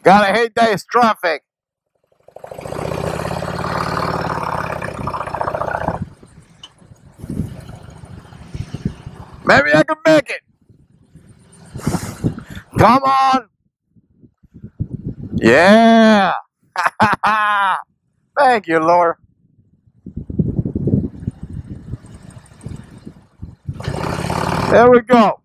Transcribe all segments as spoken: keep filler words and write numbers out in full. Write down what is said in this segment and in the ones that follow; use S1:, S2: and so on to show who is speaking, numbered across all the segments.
S1: Gotta hate this traffic. Maybe I can make it. Come on. Yeah. Thank you, Lord. There we go.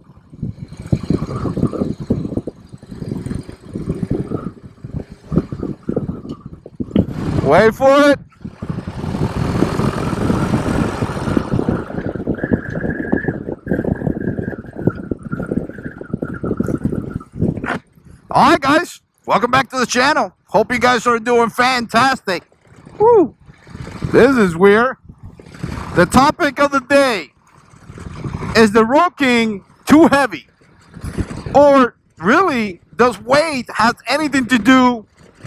S1: Wait for it. Alright guys, welcome back to the channel. Hope you guys are doing fantastic. Woo. This is weird. The topic of the day is the Road King too heavy? Or really, does weight have anything to do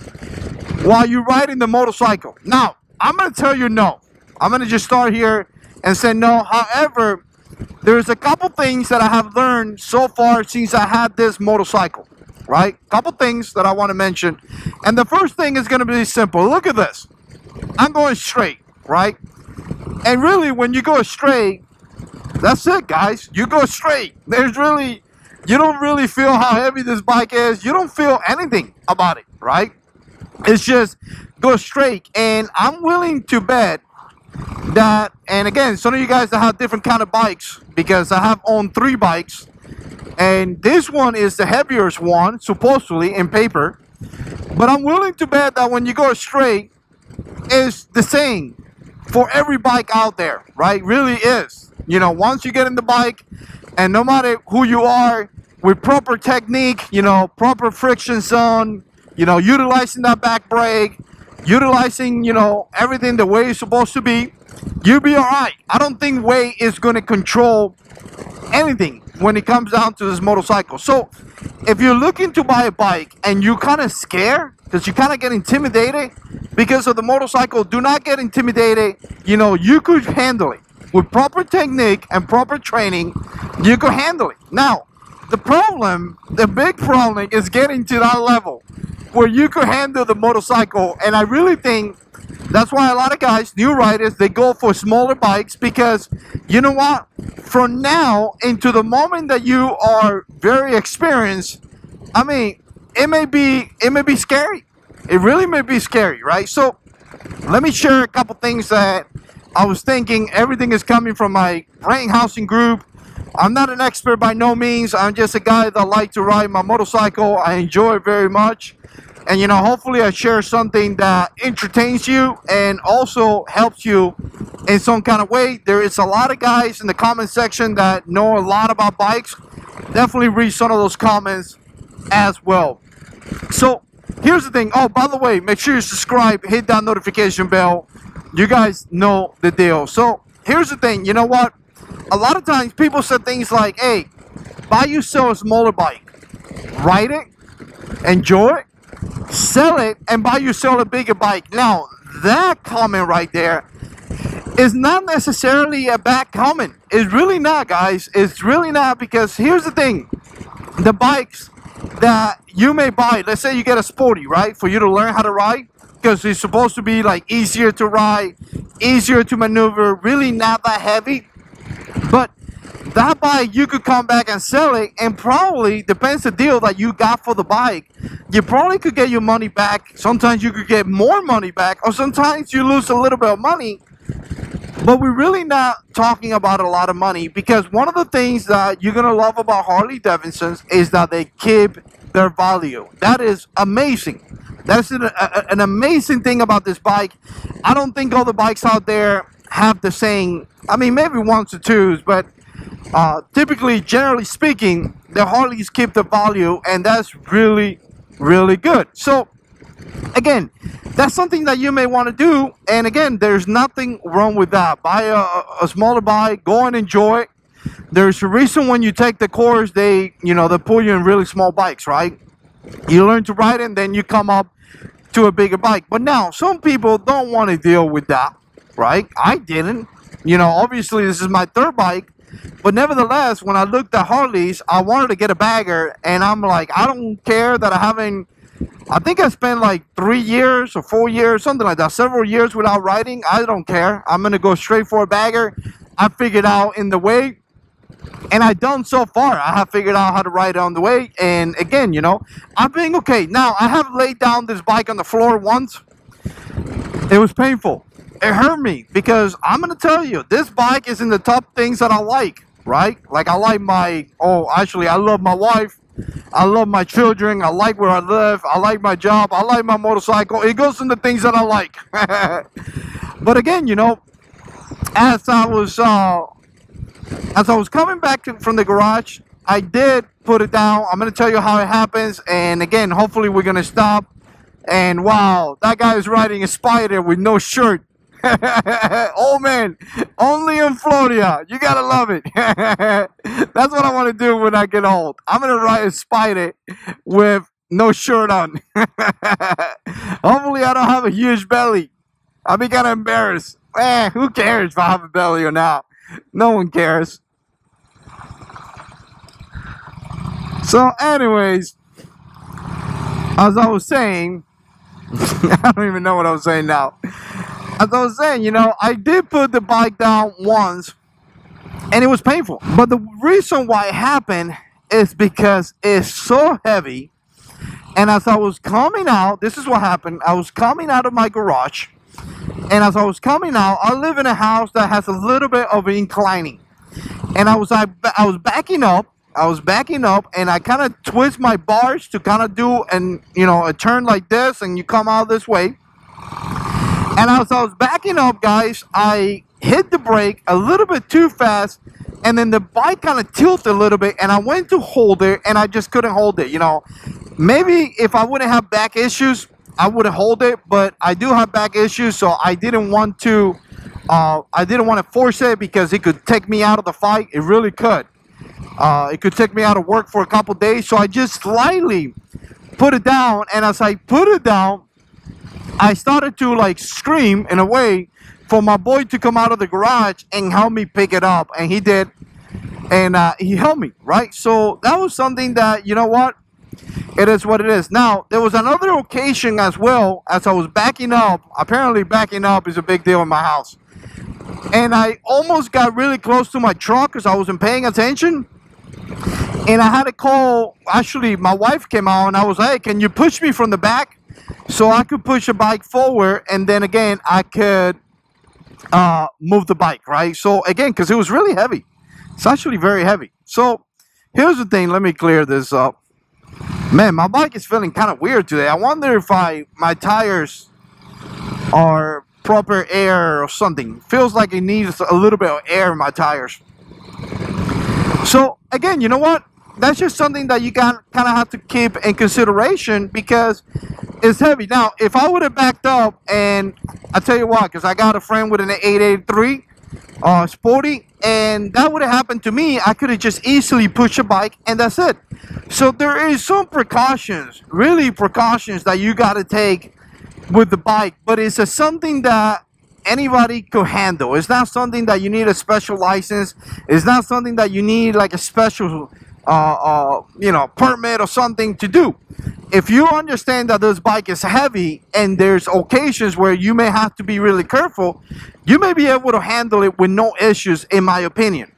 S1: while you're riding the motorcycle? Now, I'm going to tell you no. I'm going to just start here and say no. However, there's a couple things that I have learned so far since I had this motorcycle. Right? Couple things that I want to mention. And the first thing is going to be simple. Look at this. I'm going straight, right? And really, when you go straight, that's it, guys. You go straight. There's really, you don't really feel how heavy this bike is. You don't feel anything about it, right? It's just go straight. And I'm willing to bet that, and again, some of you guys that have different kind of bikes, because I have owned three bikes, and this one is the heaviest one, supposedly, in paper. But I'm willing to bet that when you go straight, it's the same for every bike out there, right? Really is. You know, once you get in the bike, and no matter who you are, with proper technique, you know, proper friction zone, you know, utilizing that back brake, utilizing, you know, everything the way it's supposed to be, you'll be all right. I don't think weight is going to control anything when it comes down to this motorcycle. So if you're looking to buy a bike and you're kind of scared because you kind of get intimidated because of the motorcycle, do not get intimidated. You know, you could handle it with proper technique and proper training. You could handle it. Now the problem, the big problem, is getting to that level where you could handle the motorcycle. And I really think that's why a lot of guys, new riders, they go for smaller bikes, because you know what? From now into the moment that you are very experienced, I mean, it may be it may be scary. It really may be scary, right? So let me share a couple things that I was thinking. Everything is coming from my brain housing group. I'm not an expert by no means. I'm just a guy that likes to ride my motorcycle. I enjoy it very much. And, you know, hopefully I share something that entertains you and also helps you in some kind of way. There is a lot of guys in the comment section that know a lot about bikes. Definitely read some of those comments as well. So, here's the thing. Oh, by the way, make sure you subscribe, hit that notification bell. You guys know the deal. So, here's the thing. You know what? A lot of times people say things like, hey, buy yourself a smaller bike. Ride it. Enjoy it. Sell it and buy yourself a bigger bike. Now, that comment right there is not necessarily a bad comment. It's really not, guys. It's really not, because here's the thing. The bikes that you may buy, let's say you get a Sporty, right? For you to learn how to ride, because it's supposed to be like easier to ride, easier to maneuver, really not that heavy. But that bike, you could come back and sell it, and probably, depends the deal that you got for the bike, you probably could get your money back. Sometimes you could get more money back, or sometimes you lose a little bit of money. But we're really not talking about a lot of money, because one of the things that you're going to love about Harley Davidsons is that they keep their value. That is amazing. That's an, a, an amazing thing about this bike. I don't think all the bikes out there have the same, I mean, maybe ones or twos, but Uh, typically, generally speaking, the Harleys keep the value, and that's really, really good. So, again, that's something that you may want to do, and again, there's nothing wrong with that. Buy a, a smaller bike, go and enjoy it. There's a reason when you take the course, they, you know, they put you in really small bikes, right? You learn to ride it, and then you come up to a bigger bike. But now, some people don't want to deal with that, right? I didn't. You know, obviously, this is my third bike. But nevertheless, when I looked at Harleys, I wanted to get a bagger, and I'm like, I don't care that I haven't I think I spent like three years or four years, something like that, several years without riding. I don't care. I'm going to go straight for a bagger. I figured out in the way, and I done so far. I have figured out how to ride on the way. And again, you know, I've been okay. Now, I have laid down this bike on the floor once. It was painful. It hurt me because I'm going to tell you, this bike is in the top things that I like, right? Like I like my, oh, actually, I love my wife. I love my children. I like where I live. I like my job. I like my motorcycle. It goes in the things that I like. But again, you know, as I was uh, as I was coming back to, from the garage, I did put it down. I'm going to tell you how it happens. And again, hopefully we're going to stop. And wow, that guy is riding a Spider with no shirt. Oh man, only in Florida. You gotta love it. That's what I want to do when I get old. I'm gonna ride a Spider with no shirt on. Hopefully I don't have a huge belly. I'll be kind of embarrassed. Eh, who cares if I have a belly or not? No one cares. So anyways, as I was saying, I don't even know what I was saying now. As I was saying, you know, I did put the bike down once, and it was painful. But the reason why it happened is because it's so heavy. And as I was coming out, this is what happened. I was coming out of my garage, and as I was coming out, I live in a house that has a little bit of inclining. And I was I, I was backing up. I was backing up, and I kind of twist my bars to kind of do an, you know, a turn like this, and you come out this way. And as I was backing up, guys, I hit the brake a little bit too fast, and then the bike kind of tilted a little bit, and I went to hold it, and I just couldn't hold it. You know, maybe if I wouldn't have back issues, I would have hold it, but I do have back issues, so I didn't want to. Uh, I didn't want to force it because it could take me out of the fight. It really could. Uh, it could take me out of work for a couple days, so I just slightly put it down, and as I put it down, I started to like scream in a way for my boy to come out of the garage and help me pick it up, and he did, and uh, he helped me, right? So that was something that, you know what, it is what it is. Now, there was another occasion as well, as I was backing up. Apparently backing up is a big deal in my house, and I almost got really close to my truck because I wasn't paying attention, and I had to call. Actually, my wife came out, and I was like, hey, can you push me from the back so I could push the bike forward, and then again I could uh, move the bike, right? So again, because it was really heavy. It's actually very heavy. So here's the thing. Let me clear this up. Man, my bike is feeling kind of weird today. I wonder if I my tires are proper air or something. Feels like it needs a little bit of air in my tires. So again, you know what? That's just something that you got kind of have to keep in consideration because it's heavy. Now, if I would have backed up, and I tell you what, because I got a friend with an eight eighty-three uh, Sporty, and that would have happened to me, I could have just easily pushed a bike, and that's it. So there is some precautions, really precautions that you got to take with the bike, but it's a, something that anybody could handle. It's not something that you need a special license. It's not something that you need like a special uh, uh, you know, permit or something to do. If you understand that this bike is heavy and there's occasions where you may have to be really careful, you may be able to handle it with no issues, in my opinion.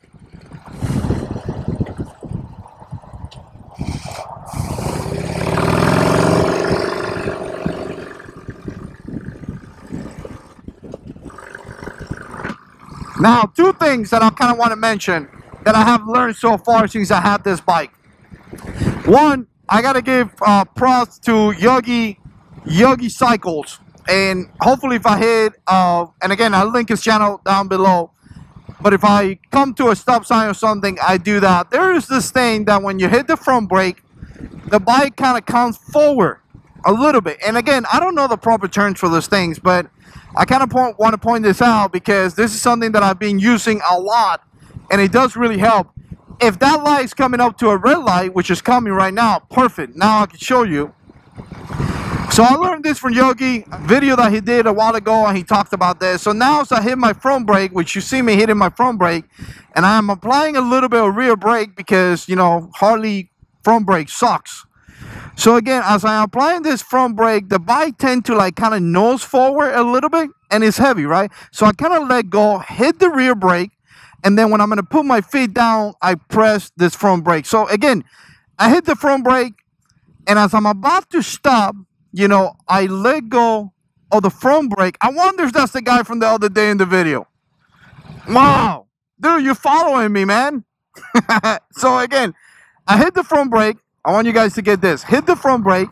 S1: Now, two things that I kind of want to mention that I have learned so far since I had this bike. One, I gotta give uh, props to Yogi, Yogi Cycles, and hopefully if I hit, uh, and again I'll link his channel down below, but if I come to a stop sign or something, I do that. There is this thing that when you hit the front brake, the bike kind of comes forward a little bit, and again, I don't know the proper terms for those things, but I kind of want to point this out because this is something that I've been using a lot, and it does really help. If that light is coming up to a red light, which is coming right now, perfect. Now I can show you. So I learned this from Yogi, a video that he did a while ago, and he talked about this. So now as I hit my front brake, which you see me hitting my front brake, and I'm applying a little bit of rear brake because, you know, Harley front brake sucks. So again, as I'm applying this front brake, the bike tend to like kind of nose forward a little bit, and it's heavy, right? So I kind of let go, hit the rear brake, and then when I'm going to put my feet down, I press this front brake. So again, I hit the front brake, and as I'm about to stop, you know, I let go of the front brake. I wonder if that's the guy from the other day in the video. Wow. Dude, you're following me, man. So again, I hit the front brake. I want you guys to get this. Hit the front brake.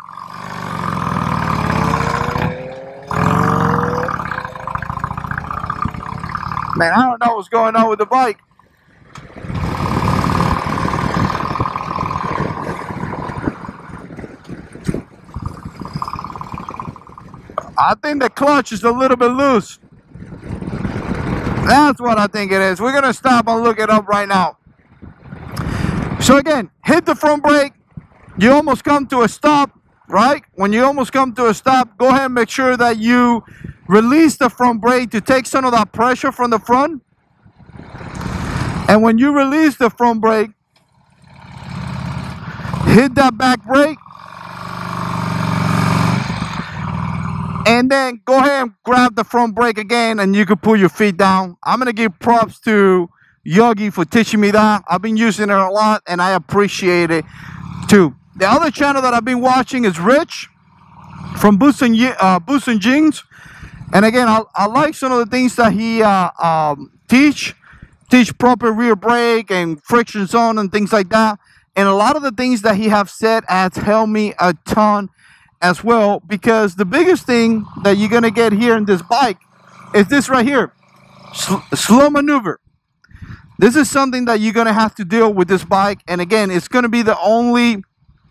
S1: Man, I don't know what's going on with the bike. I think the clutch is a little bit loose. That's what I think it is. We're going to stop and look it up right now. So again, hit the front brake. You almost come to a stop, right? When you almost come to a stop, go ahead and make sure that you release the front brake to take some of that pressure from the front. And when you release the front brake, hit that back brake. And then go ahead and grab the front brake again, and you can pull your feet down. I'm going to give props to Yogi for teaching me that. I've been using it a lot, and I appreciate it too. The other channel that I've been watching is Rich from Boost and, uh, Boost and Jeans. And again, I, I like some of the things that he uh, um, teach. Teach proper rear brake and friction zone and things like that. And a lot of the things that he have said has helped me a ton as well, because the biggest thing that you're gonna get here in this bike is this right here, Sl slow maneuver. This is something that you're gonna have to deal with this bike, and again, it's gonna be the only,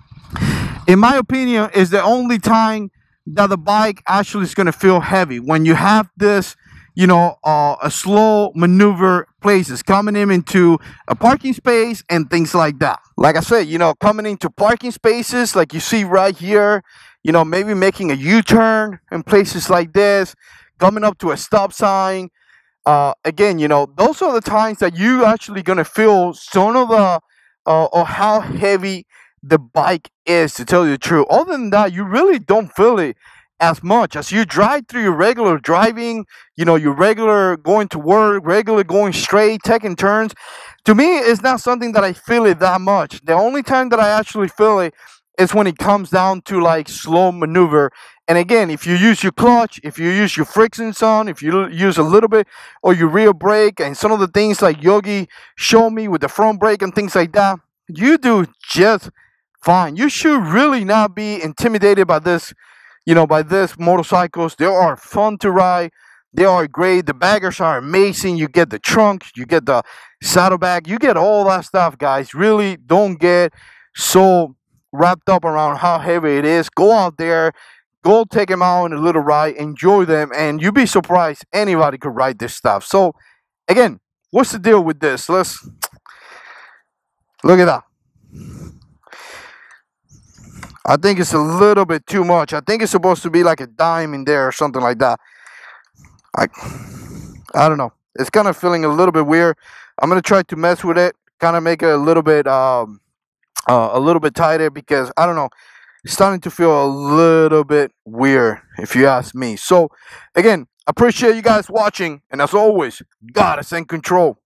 S1: in my opinion, is the only time that the bike actually is gonna feel heavy, when you have this, you know, uh, a slow maneuver places, coming in into a parking space and things like that. Like I said, you know, coming into parking spaces like you see right here, you know, maybe making a U-turn in places like this, coming up to a stop sign. Uh, again, you know, those are the times that you actually gonna feel some of the, uh, or how heavy the bike is, to tell you the truth. Other than that, you really don't feel it as much as you drive through your regular driving, you know, your regular going to work, regular going straight, taking turns. To me, it's not something that I feel it that much. The only time that I actually feel it is when it comes down to like slow maneuver. And again, if you use your clutch, if you use your friction zone, if you use a little bit or your rear brake and some of the things like Yogi showed me with the front brake and things like that, you do just fine. You should really not be intimidated by this, you know, by this motorcycles. They are fun to ride. They are great. The baggers are amazing. You get the trunk, you get the saddlebag, you get all that stuff, guys. Really don't get so wrapped up around how heavy it is. Go out there, go take them out on a little ride, enjoy them, and you'd be surprised anybody could ride this stuff. So again, what's the deal with this? Let's look at that. I think it's a little bit too much. I think it's supposed to be like a dime in there or something like that. I, I don't know. It's kind of feeling a little bit weird. I'm gonna try to mess with it, kind of make it a little bit, um, uh, a little bit tighter, because I don't know. It's starting to feel a little bit weird, if you ask me. So, again, appreciate you guys watching, and as always, God is in control.